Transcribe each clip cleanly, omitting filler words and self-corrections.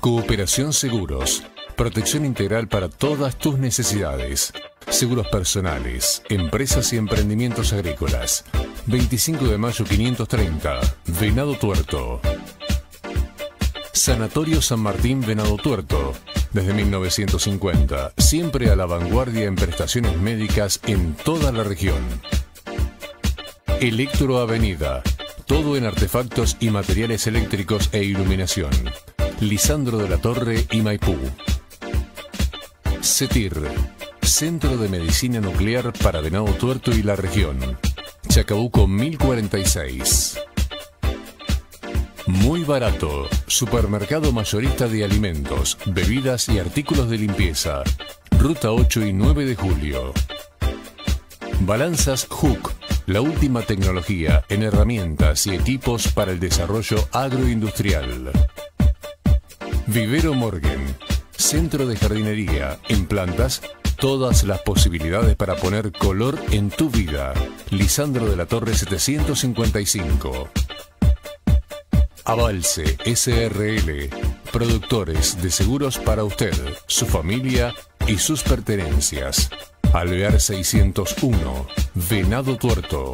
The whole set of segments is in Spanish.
Cooperación Seguros. Protección integral para todas tus necesidades. Seguros personales, empresas y emprendimientos agrícolas. 25 de mayo 530, Venado Tuerto. Sanatorio San Martín Venado Tuerto. Desde 1950, siempre a la vanguardia en prestaciones médicas en toda la región. Electro Avenida. Todo en artefactos y materiales eléctricos e iluminación. Lisandro de la Torre y Maipú. CETIR. Centro de Medicina Nuclear para Venado Tuerto y la región. Chacabuco 1046. Muy barato. Supermercado mayorista de alimentos, bebidas y artículos de limpieza. Ruta 8 y 9 de julio. Balanzas Hook. La última tecnología en herramientas y equipos para el desarrollo agroindustrial. Vivero Morgan. Centro de jardinería. En plantas, todas las posibilidades para poner color en tu vida. Lisandro de la Torre 755. Avalse SRL. Productores de seguros para usted, su familia y sus pertenencias. Alvear 601, Venado Tuerto.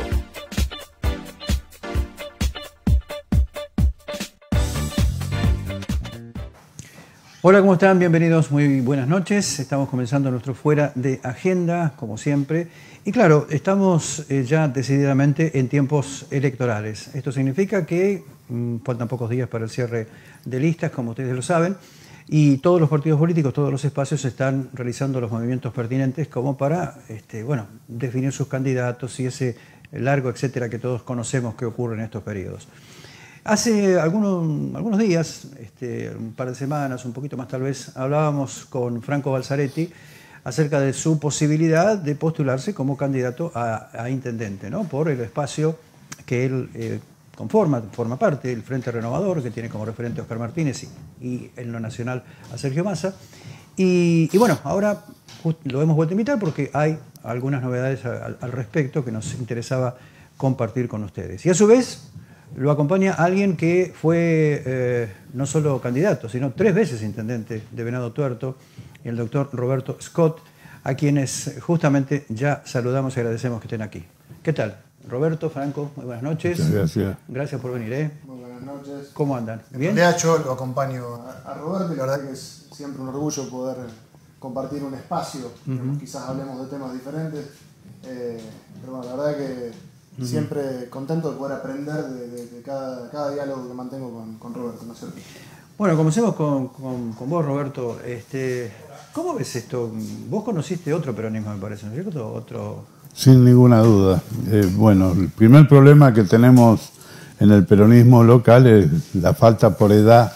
Hola, ¿cómo están? Bienvenidos, muy buenas noches. Estamos comenzando nuestro Fuera de Agenda, como siempre. Y claro, estamos ya decididamente en tiempos electorales. Esto significa que faltan pocos días para el cierre de listas, como ustedes lo saben. Y todos los partidos políticos, todos los espacios están realizando los movimientos pertinentes como para definir sus candidatos y ese largo etcétera que todos conocemos que ocurre en estos periodos. Hace algunos días, un par de semanas, un poquito más tal vez, hablábamos con Franco Balzaretti acerca de su posibilidad de postularse como candidato a intendente, ¿no? Por el espacio que él forma parte del Frente Renovador, que tiene como referente a Oscar Martínez y en lo nacional a Sergio Massa. Y bueno, ahora lo hemos vuelto a invitar porque hay algunas novedades al respecto que nos interesaba compartir con ustedes. Y a su vez lo acompaña alguien que fue no solo candidato, sino 3 veces intendente de Venado Tuerto, el doctor Roberto Scott, a quienes justamente ya saludamos y agradecemos que estén aquí. ¿Qué tal? Roberto, Franco, muy buenas noches. Muchas gracias. Gracias por venir. Muy buenas noches. ¿Cómo andan? ¿Bien? En realidad yo lo acompaño a Roberto y la verdad que es siempre un orgullo poder compartir un espacio. Quizás hablemos de temas diferentes, pero bueno, la verdad que siempre contento de poder aprender de cada diálogo que mantengo con Roberto, ¿no es cierto? Bueno, comencemos con vos, Roberto. ¿Cómo ves esto? Vos conociste otro peronismo, me parece, ¿no es cierto? Sin ninguna duda. Bueno, el primer problema que tenemos en el peronismo local es la falta por edad,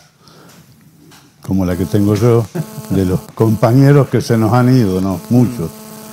como la que tengo yo, de los compañeros que se nos han ido, ¿no? Muchos.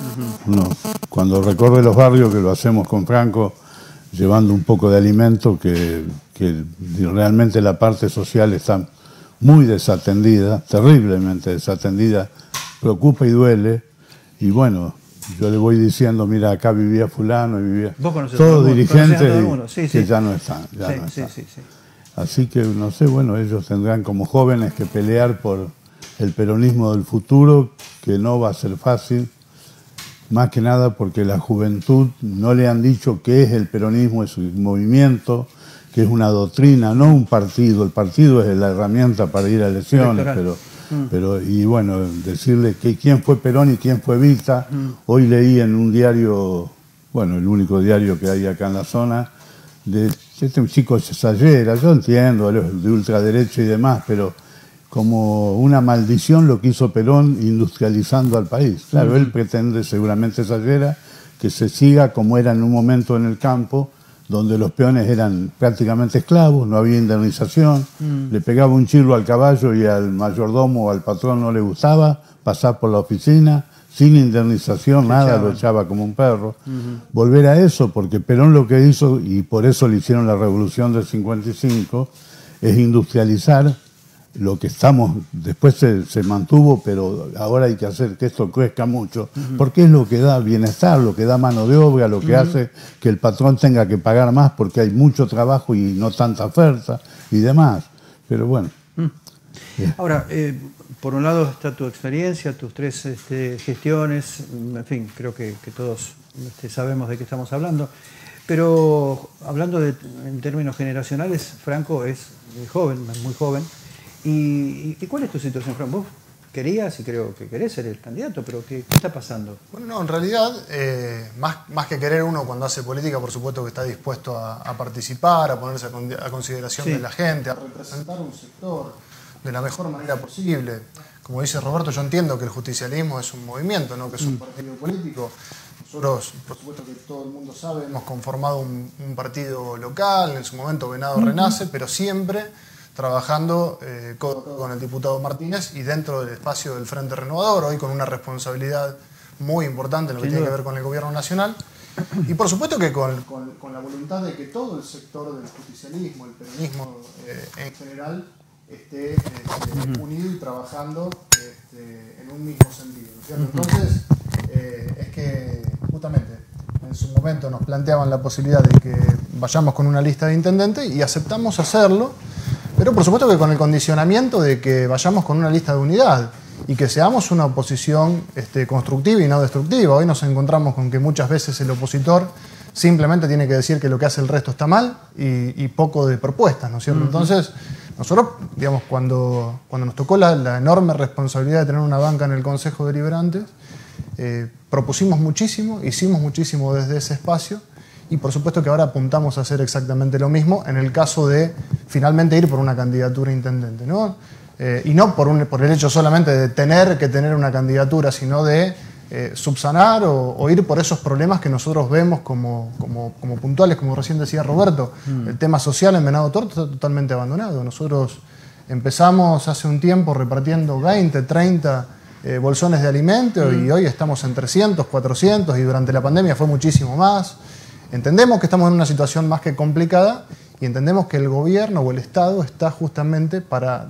Cuando recorre los barrios, que lo hacemos con Franco, llevando un poco de alimento, que realmente la parte social está muy desatendida, terriblemente desatendida, preocupa y duele, y bueno, yo le voy diciendo, mira, acá vivía fulano y vivía todos dirigentes que ya no están. Sí. Así que, no sé, bueno, ellos tendrán como jóvenes que pelear por el peronismo del futuro, que no va a ser fácil, más que nada porque la juventud no le han dicho qué es el peronismo, es un movimiento, que es una doctrina, no un partido. El partido es la herramienta para ir a elecciones, pero y bueno, decirle que quién fue Perón y quién fue Vita. Hoy leí en un diario, bueno, el único diario que hay acá en la zona, de este chico de Sayera. Yo entiendo, de ultraderecha y demás, pero como una maldición lo que hizo Perón industrializando al país. Claro, él pretende, seguramente Sayera, que se siga como era en un momento en el campo, donde los peones eran prácticamente esclavos, no había indemnización, le pegaba un chirlo al caballo y al mayordomo o al patrón no le gustaba pasar por la oficina, sin indemnización, nada, lo echaba como un perro. Volver a eso, porque Perón lo que hizo, y por eso le hicieron la revolución del 55, es industrializar lo que estamos, después se mantuvo, pero ahora hay que hacer que esto crezca mucho, porque es lo que da bienestar, lo que da mano de obra, lo que hace que el patrón tenga que pagar más porque hay mucho trabajo y no tanta oferta y demás. Pero bueno, Ahora, por un lado está tu experiencia, tus 3 gestiones, en fin, creo que todos sabemos de qué estamos hablando, pero hablando en términos generacionales, Franco es joven, muy joven. ¿Y cuál es tu situación, Franco? Vos querías y creo que querés ser el candidato, pero ¿qué está pasando? Bueno, no, en realidad, más que querer uno cuando hace política, por supuesto que está dispuesto a participar, a ponerse a consideración de la gente, a representar un sector de la mejor manera posible. Como dice Roberto, yo entiendo que el justicialismo es un movimiento, ¿no? Que es un partido político. Nosotros, por supuesto que todo el mundo sabe, hemos conformado un partido local, en su momento Venado Renace, pero siempre trabajando codo a codo con el diputado Martínez y dentro del espacio del Frente Renovador, hoy con una responsabilidad muy importante en lo que tiene que ver con el gobierno nacional. Y por supuesto que con la voluntad de que todo el sector del justicialismo, el peronismo en general, esté unido y trabajando en un mismo sentido, ¿no es cierto? Entonces, es que justamente en su momento nos planteaban la posibilidad de que vayamos con una lista de intendentes y aceptamos hacerlo, pero por supuesto que con el condicionamiento de que vayamos con una lista de unidad y que seamos una oposición constructiva y no destructiva. Hoy nos encontramos con que muchas veces el opositor simplemente tiene que decir que lo que hace el resto está mal y poco de propuestas, ¿no es cierto? Entonces, nosotros, digamos, cuando nos tocó la enorme responsabilidad de tener una banca en el Consejo Deliberante, propusimos muchísimo, hicimos muchísimo desde ese espacio y por supuesto que ahora apuntamos a hacer exactamente lo mismo en el caso de finalmente ir por una candidatura a intendente, ¿no? Y no por el hecho solamente de tener que tener una candidatura, sino de subsanar o ir por esos problemas que nosotros vemos como puntuales, como recién decía Roberto. El tema social en Venado Tuerto está totalmente abandonado. Nosotros empezamos hace un tiempo repartiendo 20, 30 bolsones de alimento y hoy estamos en 300, 400 y durante la pandemia fue muchísimo más. Entendemos que estamos en una situación más que complicada y entendemos que el gobierno o el Estado está justamente para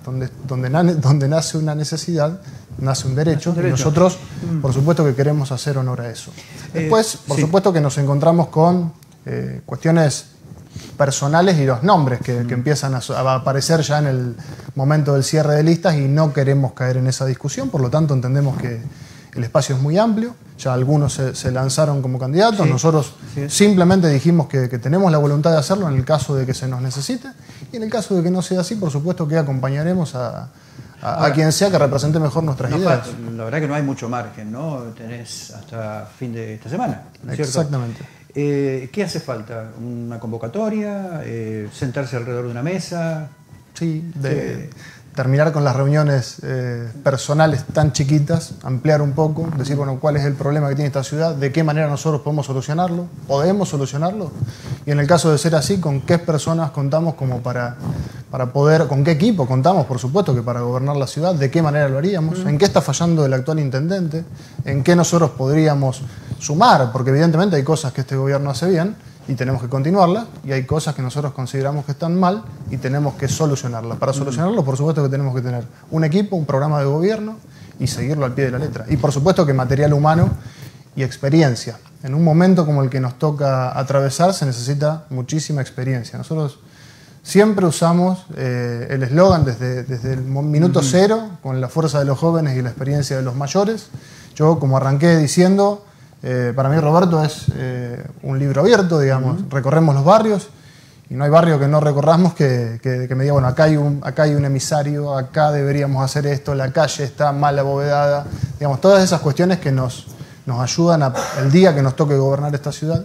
donde nace una necesidad, nace un derecho, y nosotros, por supuesto que queremos hacer honor a eso. Después, por supuesto que nos encontramos con cuestiones personales y los nombres que empiezan a aparecer ya en el momento del cierre de listas y no queremos caer en esa discusión, por lo tanto entendemos que el espacio es muy amplio, ya algunos se lanzaron como candidatos, nosotros simplemente dijimos que tenemos la voluntad de hacerlo en el caso de que se nos necesite y en el caso de que no sea así, por supuesto que acompañaremos a quien sea que represente mejor nuestras ideas. La verdad que no hay mucho margen, ¿no? Tenés hasta fin de esta semana, ¿no es cierto? Exactamente. ¿Qué hace falta? ¿Una convocatoria? ¿Sentarse alrededor de una mesa? Sí, terminar con las reuniones personales tan chiquitas, ampliar un poco, decir, bueno, cuál es el problema que tiene esta ciudad, de qué manera nosotros podemos solucionarlo, podemos solucionarlo, y en el caso de ser así, con qué personas contamos como para poder, con qué equipo contamos, por supuesto, que para gobernar la ciudad, de qué manera lo haríamos, en qué está fallando el actual intendente, en qué nosotros podríamos sumar, porque evidentemente hay cosas que este gobierno hace bien, y tenemos que continuarla, y hay cosas que nosotros consideramos que están mal y tenemos que solucionarlas. Para solucionarlo, por supuesto que tenemos que tener un equipo, un programa de gobierno y seguirlo al pie de la letra. Y por supuesto que material humano y experiencia. En un momento como el que nos toca atravesar se necesita muchísima experiencia. Nosotros siempre usamos el eslogan desde el minuto cero, con la fuerza de los jóvenes y la experiencia de los mayores. Yo, como arranqué diciendo, para mí Roberto es un libro abierto, digamos, recorremos los barrios y no hay barrio que no recorramos que me diga, bueno, acá hay un emisario, acá deberíamos hacer esto, la calle está mal abovedada, digamos, todas esas cuestiones que nos ayudan el día que nos toque gobernar esta ciudad,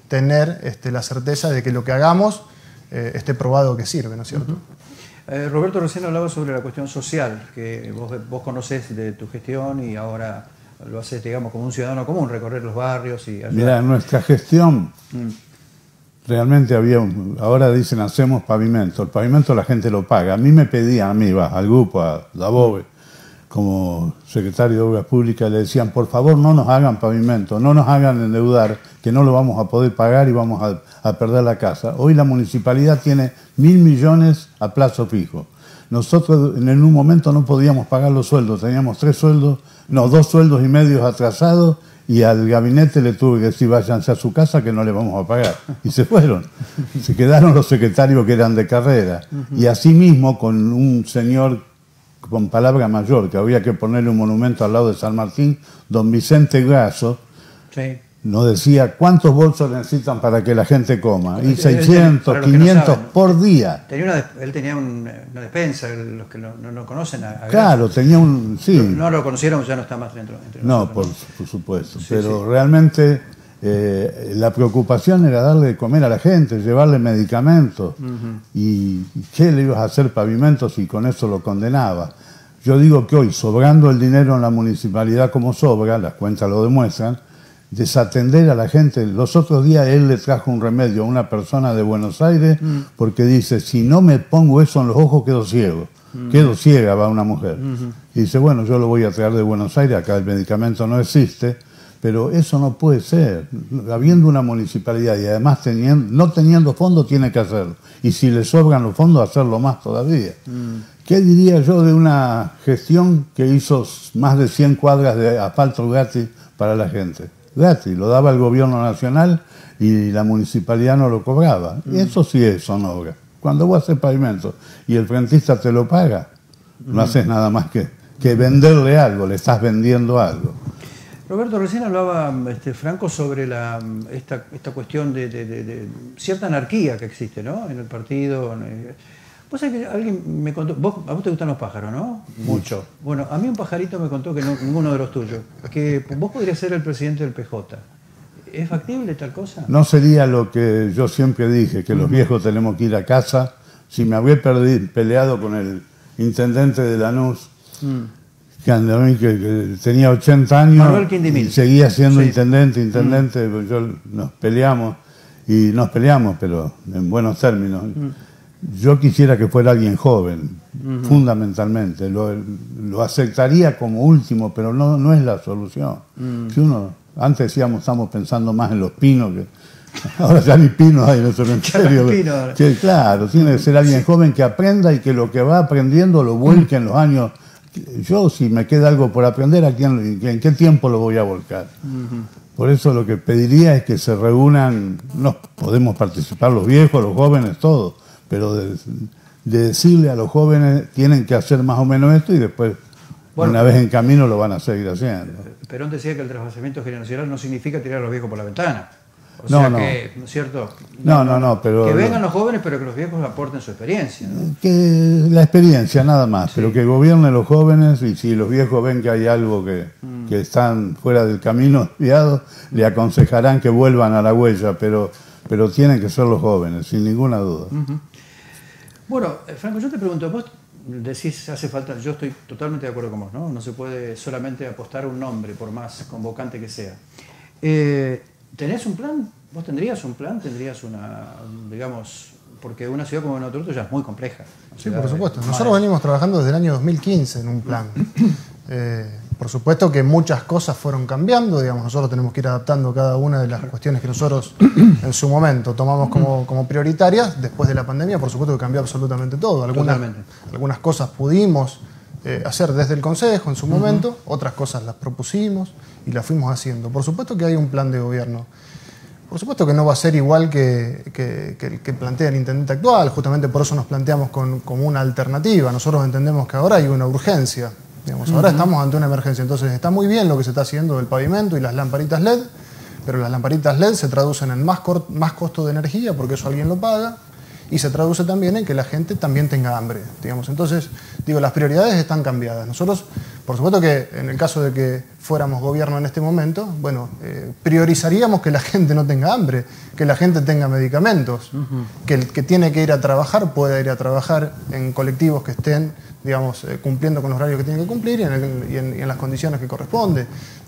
tener la certeza de que lo que hagamos esté probado que sirve, ¿no es cierto? Roberto recién hablaba sobre la cuestión social, que vos conocés de tu gestión y ahora lo haces, digamos, como un ciudadano común, recorrer los barrios y ayudar. Mira, nuestra gestión realmente ahora dicen hacemos pavimento. El pavimento la gente lo paga. A mí me pedían, al grupo, a la BOVE, como secretario de Obras Públicas, le decían, por favor no nos hagan pavimento, no nos hagan endeudar, que no lo vamos a poder pagar y vamos a perder la casa. Hoy la municipalidad tiene 1.000 millones a plazo fijo. Nosotros en un momento no podíamos pagar los sueldos, teníamos 2 sueldos y medio atrasados y al gabinete le tuve que decir váyanse a su casa que no le vamos a pagar. Y se fueron. Se quedaron los secretarios que eran de carrera. Y así mismo con un señor con palabra mayor, que había que ponerle un monumento al lado de San Martín, don Vicente Grasso, Sí. nos decía cuántos bolsos necesitan para que la gente coma. Y Él 600, para los que no 500 saben, por día. Él tenía una despensa, los que no conocen a Claro, Grasso. tenía un... Sí. No lo conocieron, ya no está más entre No, nosotros. por supuesto. Sí, Pero sí. realmente la preocupación era darle de comer a la gente, llevarle medicamentos. ¿Y qué le ibas a hacer pavimentos y con eso lo condenaba? Yo digo que hoy, sobrando el dinero en la municipalidad como sobra, las cuentas lo demuestran, desatender a la gente. Los otros días él le trajo un remedio a una persona de Buenos Aires porque dice, si no me pongo eso en los ojos quedo ciego. Quedo ciega, va una mujer. Y dice, bueno, yo lo voy a traer de Buenos Aires, acá el medicamento no existe, pero eso no puede ser. Habiendo una municipalidad y además no teniendo fondos, tiene que hacerlo. Y si le sobran los fondos, hacerlo más todavía. ¿Qué diría yo de una gestión que hizo más de 100 cuadras de asfalto gratis para la gente? Gratis, lo daba el gobierno nacional y la municipalidad no lo cobraba. Y eso sí es obra. Cuando vos haces pavimento y el frentista te lo paga, no haces nada más que venderle algo, le estás vendiendo algo. Roberto, recién hablaba Franco sobre esta cuestión de cierta anarquía que existe, ¿no? En el partido. Vos sabés que alguien me contó, a vos te gustan los pájaros, ¿no? Mucho. Bueno, a mí un pajarito me contó que ninguno de los tuyos, que vos podrías ser el presidente del PJ. ¿Es factible tal cosa? No sería lo que yo siempre dije, que los viejos tenemos que ir a casa. Si me había peleado con el intendente de Lanús, que tenía 80 años Manuel Quindimil. y seguía siendo Sí. intendente, nos peleamos, pero en buenos términos. Yo quisiera que fuera alguien joven, fundamentalmente. Lo aceptaría como último, pero no es la solución. Si antes decíamos, estamos pensando más en los pinos, que ahora ya ni pinos hay en el cementerio. Claro, tiene que ser alguien joven que aprenda y que lo que va aprendiendo lo vuelque en los años. Yo, si me queda algo por aprender, ¿en qué tiempo lo voy a volcar? Por eso lo que pediría es que se reúnan, no podemos participar los viejos, los jóvenes, todos, pero de decirle a los jóvenes, tienen que hacer más o menos esto y después, una vez en camino, lo van a seguir haciendo. Perón decía que el transvasamiento generacional no significa tirar a los viejos por la ventana. No. Que, ¿no es cierto? No, pero... Que vengan los jóvenes, pero que los viejos aporten su experiencia, ¿no? Que la experiencia, nada más, Sí. pero que gobiernen los jóvenes y si los viejos ven que hay algo que están fuera del camino desviado, le aconsejarán que vuelvan a la huella, pero tienen que ser los jóvenes, sin ninguna duda. Bueno, Franco, yo te pregunto, vos decís, hace falta, yo estoy totalmente de acuerdo con vos, ¿no? No se puede solamente apostar a un nombre, por más convocante que sea. ¿Tenés un plan? ¿Vos tendrías un plan? ¿Tendrías digamos, porque una ciudad como Buenos ya es muy compleja? Sí, por supuesto. Nosotros venimos trabajando desde el año 2015 en un plan. Por supuesto que muchas cosas fueron cambiando, digamos, nosotros tenemos que ir adaptando cada una de las cuestiones que nosotros en su momento tomamos como prioritarias. Después de la pandemia, por supuesto que cambió absolutamente todo. Algunas cosas pudimos hacer desde el Consejo en su momento, otras cosas las propusimos y las fuimos haciendo. Por supuesto que hay un plan de gobierno. Por supuesto que no va a ser igual que el que plantea el intendente actual, justamente por eso nos planteamos como una alternativa. Nosotros entendemos que ahora hay una urgencia, digamos, ahora estamos ante una emergencia, entonces está muy bien lo que se está haciendo del pavimento y las lamparitas LED, pero las lamparitas LED se traducen en más costo de energía, porque eso alguien lo paga, y se traduce también en que la gente también tenga hambre, digamos. Entonces, las prioridades están cambiadas. Nosotros, por supuesto que en el caso de que fuéramos gobierno en este momento, priorizaríamos que la gente no tenga hambre, que la gente tenga medicamentos, que el que tiene que ir a trabajar pueda ir a trabajar en colectivos que estén, cumpliendo con los horarios que tienen que cumplir y en las condiciones que corresponde.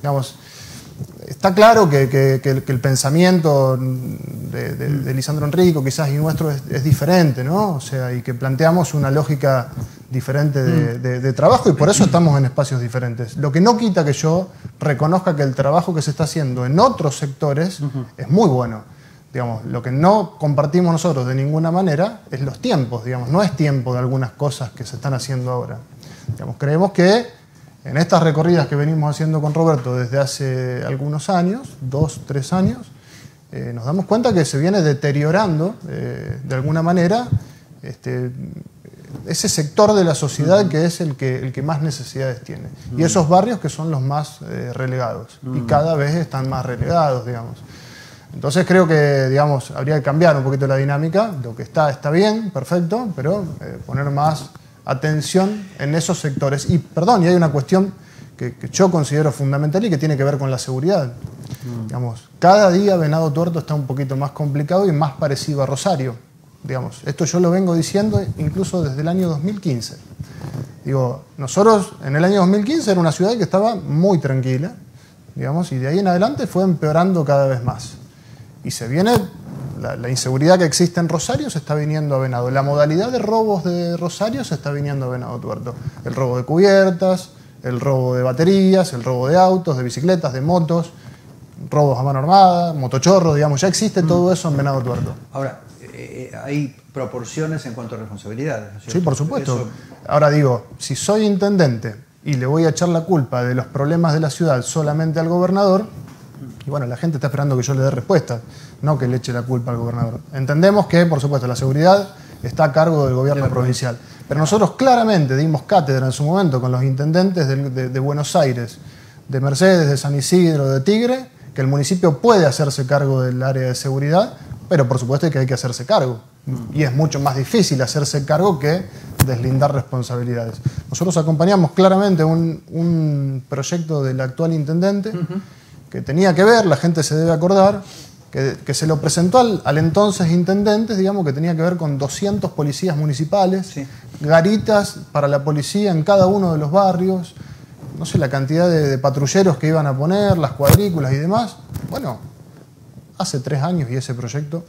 Está claro que el pensamiento de Lisandro Enrico quizás y nuestro es diferente, ¿no? O sea, y que planteamos una lógica diferente de trabajo y por eso estamos en espacios diferentes. Lo que no quita que yo reconozca que el trabajo que se está haciendo en otros sectores es muy bueno. Lo que no compartimos nosotros de ninguna manera es los tiempos, no es tiempo de algunas cosas que se están haciendo ahora. Creemos que en estas recorridas que venimos haciendo con Roberto desde hace algunos años, 2, 3 años, nos damos cuenta que se viene deteriorando de alguna manera ese sector de la sociedad que es el que más necesidades tiene. Y esos barrios que son los más relegados. Y cada vez están más relegados, digamos. Entonces creo que, digamos, habría que cambiar un poquito la dinámica. Lo que está bien, perfecto, pero poner más atención en esos sectores. Y, perdón, y hay una cuestión que yo considero fundamental y que tiene que ver con la seguridad. Digamos, cada día Venado Tuerto está un poquito más complicado y más parecido a Rosario. Digamos, esto yo lo vengo diciendo incluso desde el año 2015. Digo, nosotros en el año 2015 era una ciudad que estaba muy tranquila, digamos, y de ahí en adelante fue empeorando cada vez más. Y se viene, la inseguridad que existe en Rosario se está viniendo a Venado. La modalidad de robos de Rosario se está viniendo a Venado Tuerto. El robo de cubiertas, el robo de baterías, el robo de autos, de bicicletas, de motos, robos a mano armada, motochorros, digamos, ya existe todo eso en Venado Tuerto. Ahora, hay proporciones en cuanto a responsabilidades, ¿no es cierto? Sí, por supuesto. Eso... Ahora digo, si soy intendente y le voy a echar la culpa de los problemas de la ciudad solamente al gobernador, y bueno, la gente está esperando que yo le dé respuesta, no que le eche la culpa al gobernador. Entendemos que, por supuesto, la seguridad está a cargo del gobierno provincial. Pero nosotros claramente dimos cátedra en su momento con los intendentes de Buenos Aires, de Mercedes, de San Isidro, de Tigre, que el municipio puede hacerse cargo del área de seguridad, pero por supuesto que hay que hacerse cargo. Y es mucho más difícil hacerse cargo que deslindar responsabilidades. Nosotros acompañamos claramente un proyecto del actual intendente que tenía que ver, la gente se debe acordar, que se lo presentó al entonces intendente, digamos, que tenía que ver con 200 policías municipales, garitas para la policía en cada uno de los barrios, no sé, la cantidad de patrulleros que iban a poner, las cuadrículas y demás. Bueno, hace 3 años y ese proyecto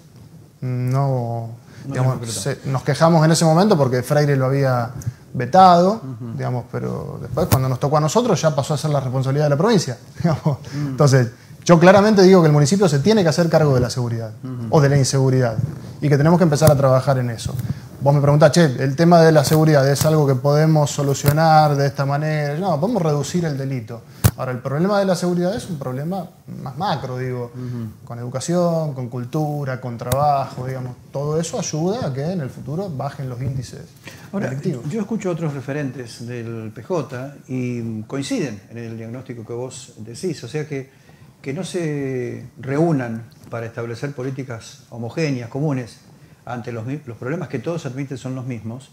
nos quejamos en ese momento porque Freire lo había vetado, digamos, pero después cuando nos tocó a nosotros ya pasó a ser la responsabilidad de la provincia. Entonces, yo claramente digo que el municipio se tiene que hacer cargo de la seguridad o de la inseguridad y que tenemos que empezar a trabajar en eso. Vos me preguntás, che, el tema de la seguridad es algo que podemos solucionar de esta manera. No, podemos reducir el delito. Ahora, el problema de la seguridad es un problema más macro, digo, con educación, con cultura, con trabajo, digamos. Todo eso ayuda a que en el futuro bajen los índices delictivos. Yo escucho otros referentes del PJ y coinciden en el diagnóstico que vos decís, o sea que no se reúnan para establecer políticas homogéneas, comunes, ante los problemas que todos admiten son los mismos,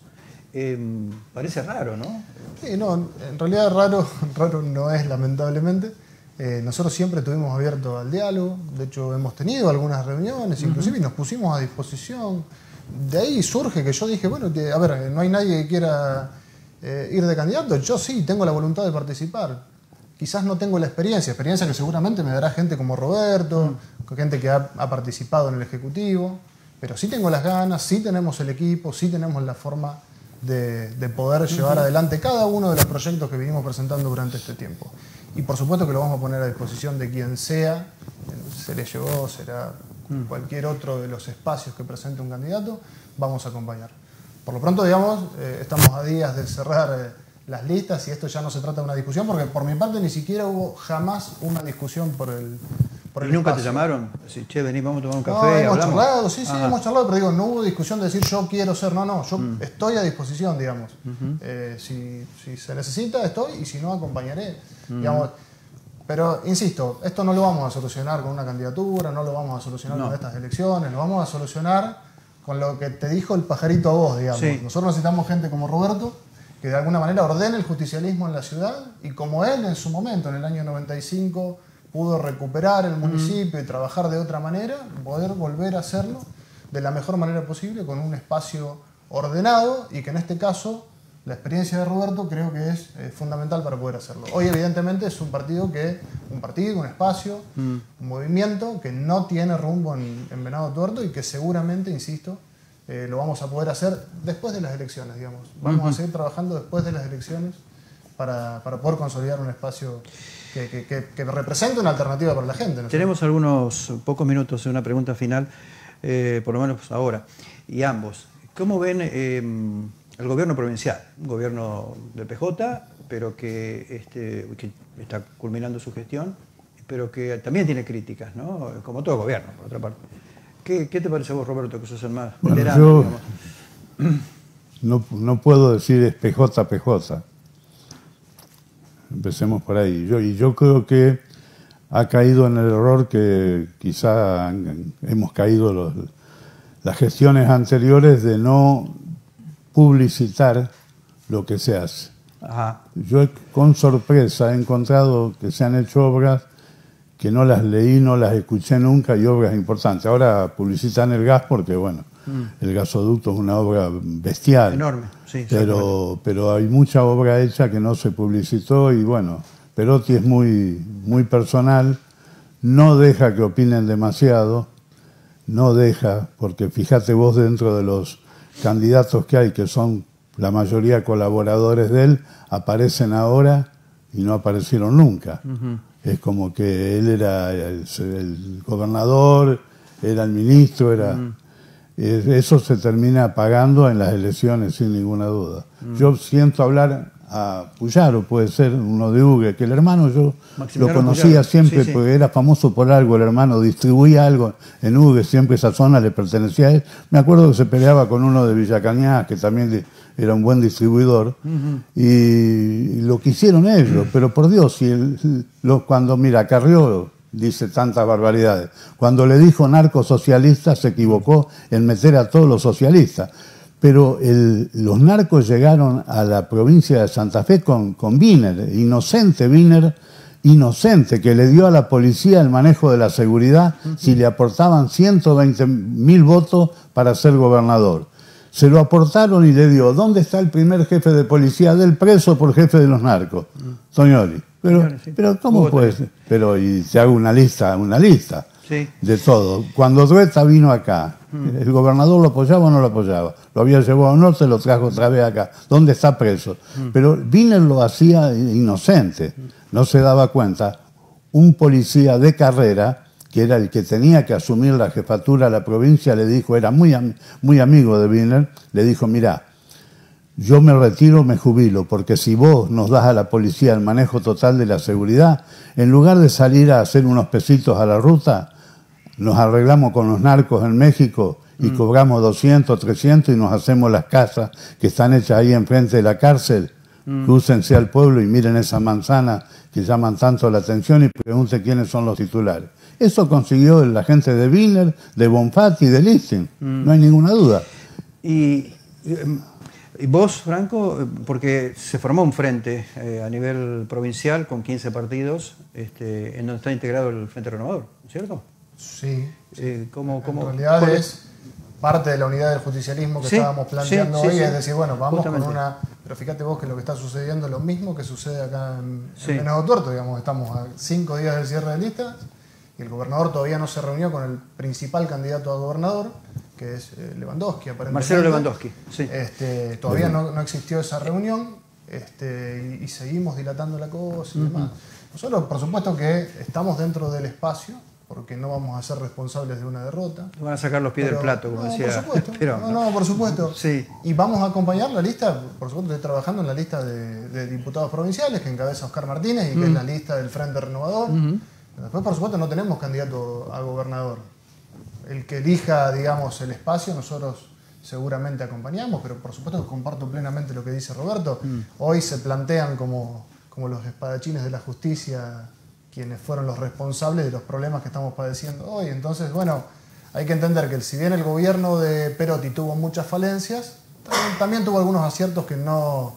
parece raro, ¿no? Sí, no, en realidad raro no es, lamentablemente. Nosotros siempre estuvimos abiertos al diálogo, de hecho hemos tenido algunas reuniones, inclusive, y nos pusimos a disposición. De ahí surge que yo dije, bueno, a ver, no hay nadie que quiera ir de candidato, yo sí tengo la voluntad de participar. Quizás no tengo la experiencia que seguramente me dará gente como Roberto, gente que ha participado en el Ejecutivo, pero sí tengo las ganas, sí tenemos el equipo, sí tenemos la forma de poder llevar adelante cada uno de los proyectos que venimos presentando durante este tiempo. Y por supuesto que lo vamos a poner a disposición de quien sea, seré yo, será cualquier otro de los espacios que presente un candidato, vamos a acompañar. Por lo pronto, digamos, estamos a días de cerrar las listas y esto ya no se trata de una discusión, porque por mi parte ni siquiera hubo jamás una discusión por el ¿Y nunca espacio. te llamaron? Sí, che, vení, vamos a tomar un No, café, hemos hablamos. charlado, sí, hemos charlado, pero digo, no hubo discusión de decir yo quiero ser, no, yo estoy a disposición, digamos. Si se necesita, estoy, y si no, acompañaré. Digamos. Pero, insisto, esto no lo vamos a solucionar con una candidatura, no lo vamos a solucionar con estas elecciones, lo vamos a solucionar con lo que te dijo el pajarito a vos, digamos. Sí. Nosotros necesitamos gente como Roberto, que de alguna manera ordene el justicialismo en la ciudad, y como él en su momento, en el año 95, pudo recuperar el municipio y trabajar de otra manera, poder volver a hacerlo de la mejor manera posible, con un espacio ordenado, y que en este caso la experiencia de Roberto creo que es fundamental para poder hacerlo. Hoy evidentemente es un partido, un espacio, un movimiento que no tiene rumbo en Venado Tuerto y que seguramente, insisto, lo vamos a poder hacer después de las elecciones, digamos. Vamos a seguir trabajando después de las elecciones para poder consolidar un espacio que represente una alternativa para la gente, ¿no? Tenemos algunos pocos minutos de una pregunta final, por lo menos ahora, y ambos. ¿Cómo ven el gobierno provincial? Un gobierno del PJ, pero que está culminando su gestión, pero que también tiene críticas, ¿no? Como todo gobierno, por otra parte. ¿Qué te parece a vos, Roberto, que sos el más veterano? no puedo decir es PJ. Empecemos por ahí. Yo creo que ha caído en el error que quizá hemos caído las gestiones anteriores de no publicitar lo que se hace. Ajá. Yo con sorpresa he encontrado que se han hecho obras que no las leí, no las escuché nunca, y obras importantes. Ahora publicitan el gas porque, bueno, el gasoducto es una obra bestial. Enorme, sí. Pero hay mucha obra hecha que no se publicitó y, bueno, Perotti es muy, muy personal, no deja que opinen demasiado, no deja, porque fíjate vos dentro de los candidatos que hay, que son la mayoría colaboradores de él, aparecen ahora y no aparecieron nunca. Es como que él era el gobernador, era el ministro, eso se termina pagando en las elecciones sin ninguna duda. Yo siento hablar a Puyaro, puede ser uno de Ugue, que el hermano yo lo conocía Puyaro. siempre, Sí. porque era famoso por algo, el hermano distribuía algo en Ugue, siempre esa zona le pertenecía a él. Me acuerdo que se peleaba con uno de Villa Cañas, que también era un buen distribuidor, y lo quisieron ellos, pero por Dios, cuando mira, Carrió dice tantas barbaridades, cuando le dijo narcosocialista se equivocó en meter a todos los socialistas, pero los narcos llegaron a la provincia de Santa Fe con Wiener, inocente, que le dio a la policía el manejo de la seguridad si le aportaban 120.000 votos para ser gobernador. Se lo aportaron y le dio, ¿dónde está el primer jefe de policía del preso por jefe de los narcos? Toñoli. Pero ¿cómo puede ser? Pero y te hago una lista Sí. de todo. Cuando Dueta vino acá, ¿el gobernador lo apoyaba o no lo apoyaba? Lo había llevado al norte, lo trajo otra vez acá. ¿Dónde está preso? Pero Wiener lo hacía inocente, no se daba cuenta. Un policía de carrera, que era el que tenía que asumir la jefatura de la provincia, le dijo, era muy amigo de Wiener, le dijo, mirá, yo me retiro, me jubilo, porque si vos nos das a la policía el manejo total de la seguridad, en lugar de salir a hacer unos pesitos a la ruta, nos arreglamos con los narcos en México y cobramos 200, 300 y nos hacemos las casas que están hechas ahí enfrente de la cárcel. Crúcense al pueblo y miren esa manzana que llaman tanto la atención y pregunten quiénes son los titulares. Eso consiguió la gente de Wiener, de Bonfatti y de Listing, no hay ninguna duda. Y vos, Franco, porque se formó un frente a nivel provincial con 15 partidos, en donde está integrado el Frente Renovador, ¿cierto? Sí. ¿Cómo, en realidad es parte de la unidad del justicialismo que estábamos planteando hoy, es decir, bueno, vamos justamente con una... Pero fíjate vos que lo que está sucediendo es lo mismo que sucede acá en Venado Tuerto, digamos, estamos a 5 días del cierre de listas y el gobernador todavía no se reunió con el principal candidato a gobernador, que es Lewandowski, aparentemente. Marcelo Lewandowski, sí. Todavía no existió esa reunión y seguimos dilatando la cosa y demás. Nosotros, por supuesto que estamos dentro del espacio, porque no vamos a ser responsables de una derrota. Van a sacar los pies del plato, como decía. Por supuesto. Pero, por supuesto. Sí. Y vamos a acompañar la lista, por supuesto estoy trabajando en la lista de diputados provinciales que encabeza Oscar Martínez y que es la lista del Frente Renovador. Después, por supuesto, no tenemos candidato a gobernador. El que elija, digamos, el espacio, nosotros seguramente acompañamos, pero por supuesto que comparto plenamente lo que dice Roberto. Hoy se plantean como los espadachines de la justicia quienes fueron los responsables de los problemas que estamos padeciendo hoy. Entonces, bueno, hay que entender que si bien el gobierno de Perotti tuvo muchas falencias, también tuvo algunos aciertos que no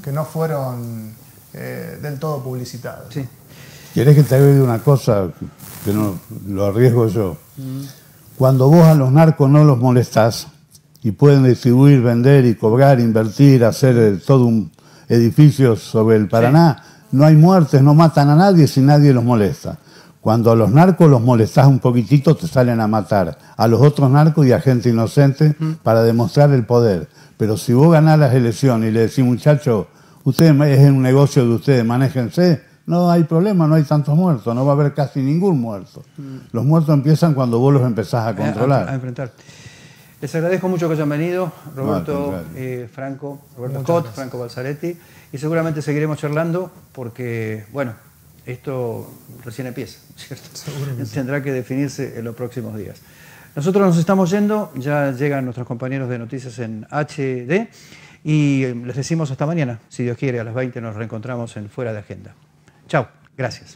fueron del todo publicitados. Sí. ¿Querés que te agregue una cosa que no lo arriesgo yo? Cuando vos a los narcos no los molestás y pueden distribuir, vender y cobrar, invertir, hacer todo un edificio sobre el Paraná, no hay muertes, no matan a nadie si nadie los molesta. Cuando a los narcos los molestás un poquitito, te salen a matar a los otros narcos y a gente inocente para demostrar el poder. Pero si vos ganás las elecciones y le decís, muchachos, ustedes es un negocio de ustedes, manéjense, no hay problema, no hay tantos muertos, no va a haber casi ningún muerto. Los muertos empiezan cuando vos los empezás a controlar. A enfrentar. Les agradezco mucho que hayan venido, Roberto Franco, Roberto Scott, Franco Balzaretti, y seguramente seguiremos charlando porque, bueno, esto recién empieza, ¿cierto? Tendrá que definirse en los próximos días. Nosotros nos estamos yendo, ya llegan nuestros compañeros de noticias en HD Y les decimos hasta mañana, si Dios quiere, a las 20 nos reencontramos en Fuera de Agenda. Chao, gracias.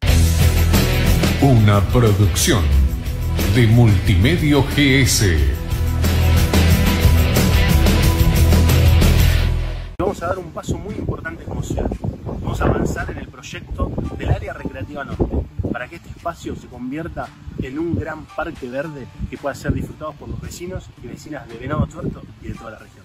Una producción de Multimedio GS. Vamos a dar un paso muy importante como ciudad. Vamos a avanzar en el proyecto del área recreativa norte, para que este espacio se convierta en un gran parque verde que pueda ser disfrutado por los vecinos y vecinas de Venado Tuerto y de toda la región.